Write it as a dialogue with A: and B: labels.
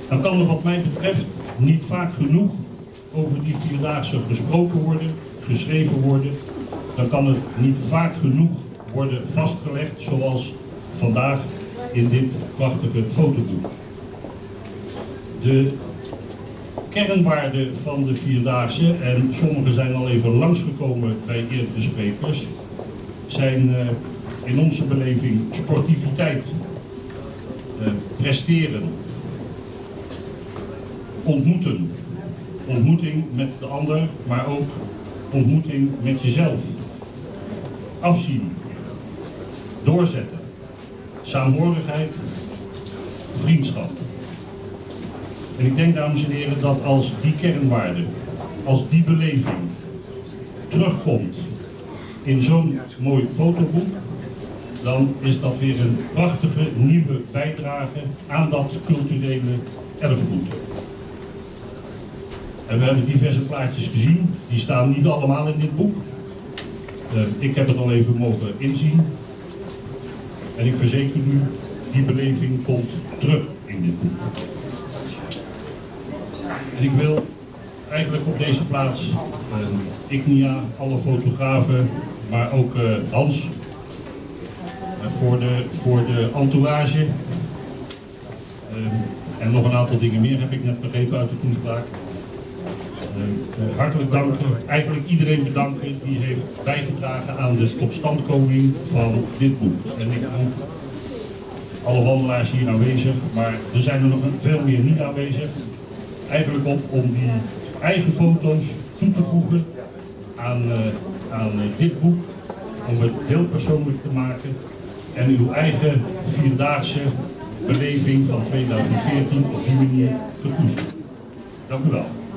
A: Dan kan er wat mij betreft niet vaak genoeg over die Vierdaagse gesproken worden, geschreven worden. Dan kan het niet vaak genoeg worden vastgelegd zoals vandaag in dit prachtige fotoboek. De kernwaarden van de Vierdaagse, en sommige zijn al even langsgekomen bij eerdere sprekers, zijn in onze beleving sportiviteit, presteren, ontmoeten, ontmoeting met de ander, maar ook ontmoeting met jezelf, afzien, doorzetten, saamhorigheid, vriendschap. En ik denk, dames en heren, dat als die kernwaarden, als die beleving terugkomt in zo'n mooi fotoboek, dan is dat weer een prachtige nieuwe bijdrage aan dat culturele erfgoed. En we hebben diverse plaatjes gezien, die staan niet allemaal in dit boek. Ik heb het al even mogen inzien. En ik verzeker u, die beleving komt terug in dit boek. En ik wil eigenlijk op deze plaats Ignia, alle fotografen, maar ook Hans, voor de entourage. En nog een aantal dingen meer heb ik net begrepen uit de toespraak. Hartelijk danken, eigenlijk iedereen bedanken die heeft bijgedragen aan de totstandkoming van dit boek. En ik roep alle wandelaars hier aanwezig, maar er zijn er nog veel meer niet aanwezig. Eigenlijk op om die eigen foto's toe te voegen aan dit boek, om het heel persoonlijk te maken en uw eigen Vierdaagse beleving van 2014 op die manier te koesteren. Dank u wel.